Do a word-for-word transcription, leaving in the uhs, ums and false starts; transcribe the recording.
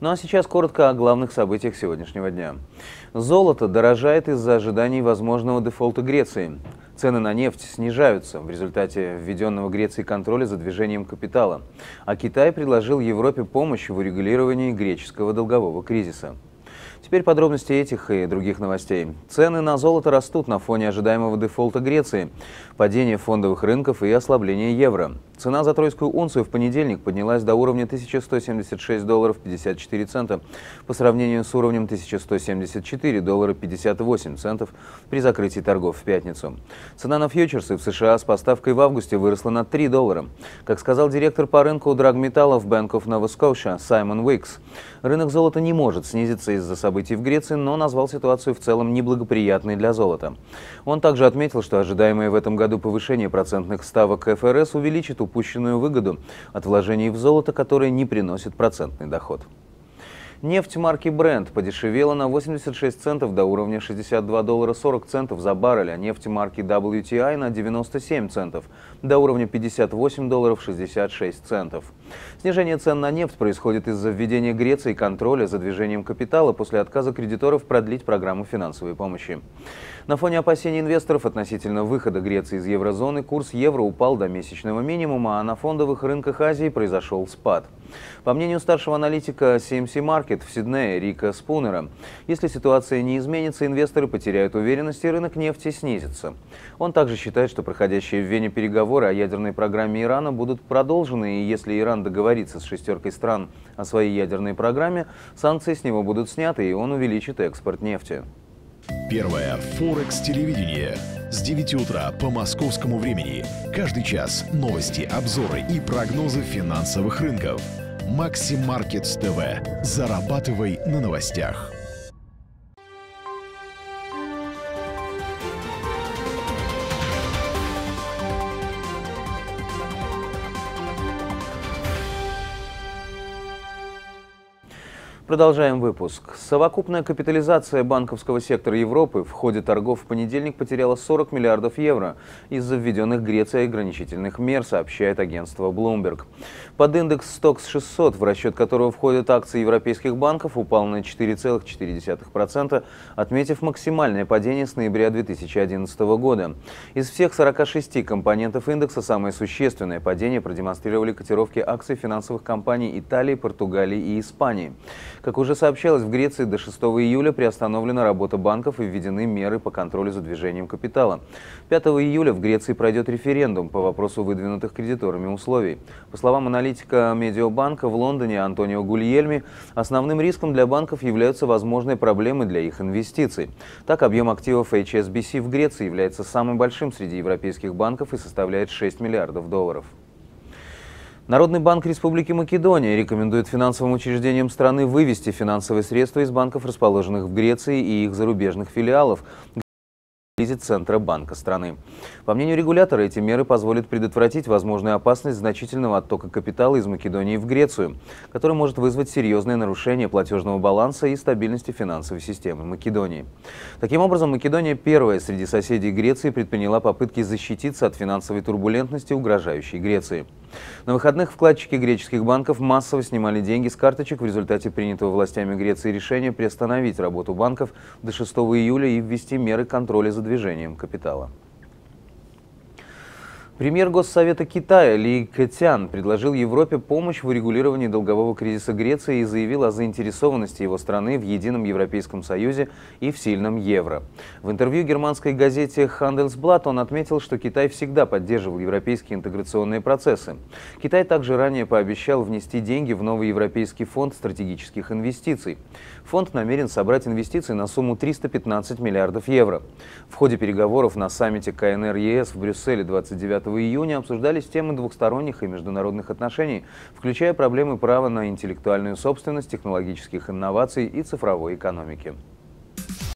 Ну а сейчас коротко о главных событиях сегодняшнего дня. Золото дорожает из-за ожиданий возможного дефолта Греции. Цены на нефть снижаются в результате введенного Грецией контроля за движением капитала. А Китай предложил Европе помощь в урегулировании греческого долгового кризиса. Теперь подробности этих и других новостей. Цены на золото растут на фоне ожидаемого дефолта Греции, падения фондовых рынков и ослабления евро. Цена за тройскую унцию в понедельник поднялась до уровня тысяча сто семьдесят шесть долларов пятьдесят четыре цента по сравнению с уровнем тысяча сто семьдесят четыре доллара пятьдесят восемь центов при закрытии торгов в пятницу. Цена на фьючерсы в США с поставкой в августе выросла на три доллара. Как сказал директор по рынку драгметаллов Bank of Nova Scotia Саймон Уикс, рынок золота не может снизиться из-за событий в Греции, но назвал ситуацию в целом неблагоприятной для золота. Он также отметил, что ожидаемое в этом году повышение процентных ставок эф эр эс увеличит упущенную выгоду от вложений в золото, которые не приносят процентный доход. Нефть марки Brent подешевела на восемьдесят шесть центов до уровня шестьдесят два доллара сорок центов за баррель, а нефть марки дабл ю ти ай на девяносто семь центов до уровня пятьдесят восемь долларов шестьдесят шесть центов. Снижение цен на нефть происходит из-за введения Греции контроля за движением капитала после отказа кредиторов продлить программу финансовой помощи. На фоне опасений инвесторов относительно выхода Греции из еврозоны курс евро упал до месячного минимума, а на фондовых рынках Азии произошел спад. По мнению старшего аналитика си эм си Market в Сиднее Рика Спунера, если ситуация не изменится, инвесторы потеряют уверенность и рынок нефти снизится. Он также считает, что проходящие в Вене переговоры о ядерной программе Ирана будут продолжены, и если Иран договорится с шестеркой стран о своей ядерной программе, санкции с него будут сняты, и он увеличит экспорт нефти. Первое Форекс-телевидение. С девяти утра по московскому времени. Каждый час новости, обзоры и прогнозы финансовых рынков. Максим Маркетс ТВ. Зарабатывай на новостях. Продолжаем выпуск. Совокупная капитализация банковского сектора Европы в ходе торгов в понедельник потеряла сорок миллиардов евро из-за введенных Грецией ограничительных мер, сообщает агентство Bloomberg. Под индекс стокс шестьсот, в расчет которого входят акции европейских банков, упал на четыре целых четыре десятых процента, отметив максимальное падение с ноября две тысячи одиннадцатого года. Из всех сорока шести компонентов индекса самое существенное падение продемонстрировали котировки акций финансовых компаний Италии, Португалии и Испании. Как уже сообщалось, в Греции до шестого июля приостановлена работа банков и введены меры по контролю за движением капитала. пятого июля в Греции пройдет референдум по вопросу выдвинутых кредиторами условий. По словам аналитика Медиабанка в Лондоне Антонио Гульельми, основным риском для банков являются возможные проблемы для их инвестиций. Так, объем активов эйч эс би си в Греции является самым большим среди европейских банков и составляет шесть миллиардов долларов. Народный банк Республики Македония рекомендует финансовым учреждениям страны вывести финансовые средства из банков, расположенных в Греции, и их зарубежных филиалов, из Центробанка страны. По мнению регулятора, эти меры позволят предотвратить возможную опасность значительного оттока капитала из Македонии в Грецию, который может вызвать серьезные нарушения платежного баланса и стабильности финансовой системы Македонии. Таким образом, Македония, первая среди соседей Греции, предприняла попытки защититься от финансовой турбулентности, угрожающей Греции. На выходных вкладчики греческих банков массово снимали деньги с карточек в результате принятого властями Греции решения приостановить работу банков до шестого июля и ввести меры контроля за движением капитала. Премьер Госсовета Китая Ли Кэтян предложил Европе помощь в урегулировании долгового кризиса Греции и заявил о заинтересованности его страны в едином Европейском Союзе и в сильном евро. В интервью германской газете Handelsblatt он отметил, что Китай всегда поддерживал европейские интеграционные процессы. Китай также ранее пообещал внести деньги в новый Европейский фонд стратегических инвестиций. Фонд намерен собрать инвестиции на сумму триста пятнадцать миллиардов евро. В ходе переговоров на саммите ка эн эр е эс в Брюсселе двадцать девятого июня обсуждались темы двухсторонних и международных отношений, включая проблемы права на интеллектуальную собственность, технологических инноваций и цифровой экономики.